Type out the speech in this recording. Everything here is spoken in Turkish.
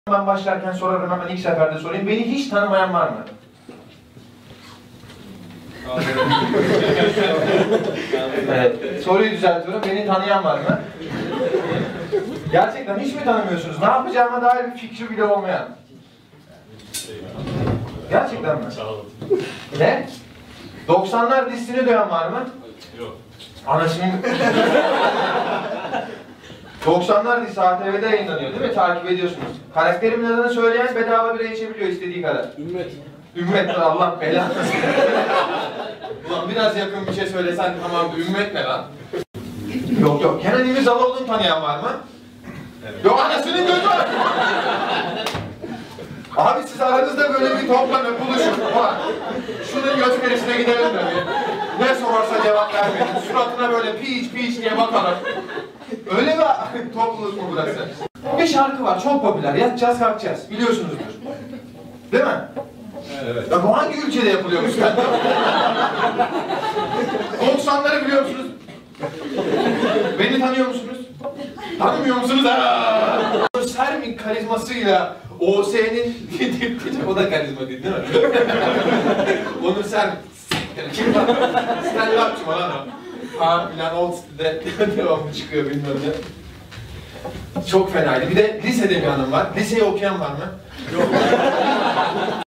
Ben başlarken sorarım, hemen ilk seferde sorayım. Beni hiç tanımayan var mı? Evet, soruyu düzeltiyorum. Beni tanıyan var mı? Gerçekten hiç mi tanımıyorsunuz? Ne yapacağıma dair bir fikri bile olmayan. Gerçekten mi? Ne? 90'lar dizisini duyan var mı? Yok. Anasının... 90'lar dizisi ATV'de yayınlanıyor değil mi? Takip ediyorsunuz. Karakterimin adını söyleyen bedava bira içebiliyor istediği kadar. Ümmet. Ümmet Allah belanı. Ulan biraz yakın bir şey söylesen tamamdır. Ümmet ne lan? Yok. Kenan İmirzalıoğlu'nu tanıyan var mı? Evet. Yok anasının gözü var. Abi siz aranızda böyle bir toplanın, buluşun. Ulan şunun gösterisine gidelim de bir. Ne sorarsa cevap vermeyin. Suratına böyle piç diye bakalım. Öyle bir topluluk mu burası? Bir şarkı var, çok popüler. Yatacağız, kalkacağız. Biliyorsunuzdur. Değil mi? Evet. Ya bu hangi ülkede yapılıyormuş sen? 90'ları biliyor musunuz? Beni tanıyor musunuz? Tanımıyor musunuz? Onur Sermin karizmasıyla OS'nin o da karizma değil mi? Onur Sermin. Kim lan? Stand-upçı mı lan o? Ha filan Old City'de devamlı çıkıyor bilmem ne. Çok fenaydı. Bir de lisede bir hanım var. Liseyi okuyan var mı? Yok.